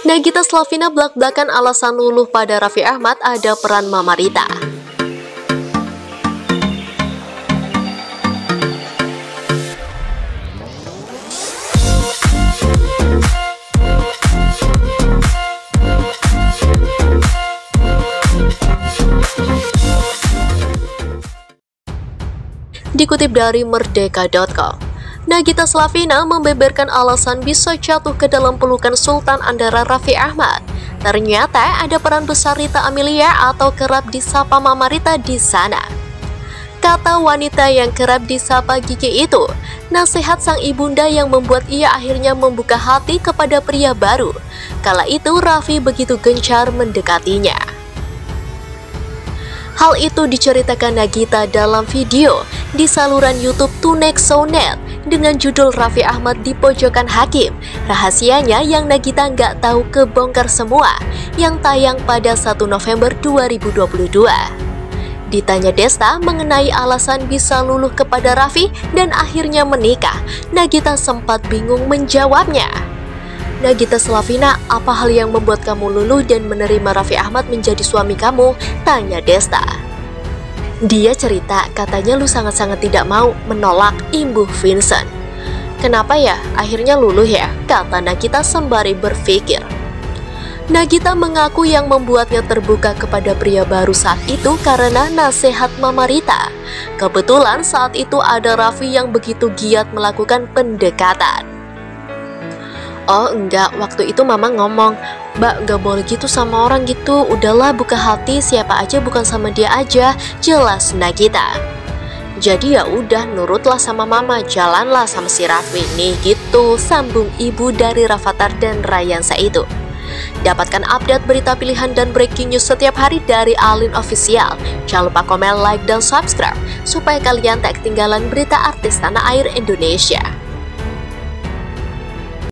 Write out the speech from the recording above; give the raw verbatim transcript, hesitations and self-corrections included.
Nagita Slavina belak-belakan alasan luluh pada Raffi Ahmad ada peran Mama Rita. Dikutip dari merdeka titik com, Nagita Slavina membeberkan alasan bisa jatuh ke dalam pelukan Sultan Andara Raffi Ahmad. Ternyata ada peran besar Rita Amelia atau kerap disapa Mama Rita di sana. Kata wanita yang kerap disapa Gigi itu, nasihat sang ibunda yang membuat ia akhirnya membuka hati kepada pria baru. Kala itu Raffi begitu gencar mendekatinya. Hal itu diceritakan Nagita dalam video di saluran YouTube Tunexonet dengan judul Raffi Ahmad di Pojokan Hakim. Rahasianya yang Nagita nggak tahu kebongkar semua, yang tayang pada satu November dua ribu dua puluh dua. Ditanya Desta mengenai alasan bisa luluh kepada Raffi dan akhirnya menikah, Nagita sempat bingung menjawabnya. Nagita Slavina, apa hal yang membuat kamu luluh dan menerima Raffi Ahmad menjadi suami kamu? Tanya Desta. Dia cerita katanya lu sangat-sangat tidak mau menolak imbuh Vincent. Kenapa ya? Akhirnya luluh ya? Kata Nagita sembari berpikir. Nagita mengaku yang membuatnya terbuka kepada pria baru saat itu karena nasihat Mama Rita. Kebetulan saat itu ada Raffi yang begitu giat melakukan pendekatan. Oh enggak, waktu itu mama ngomong, Mbak gak boleh gitu sama orang gitu, udahlah buka hati siapa aja bukan sama dia aja, jelas Nagita. Jadi ya udah nurutlah sama mama, jalanlah sama si Raffi nih gitu, sambung ibu dari Rafathar dan Rayansa itu. Dapatkan update berita pilihan dan breaking news setiap hari dari Alin Official. Jangan lupa komen, like, dan subscribe supaya kalian tak ketinggalan berita artis tanah air Indonesia.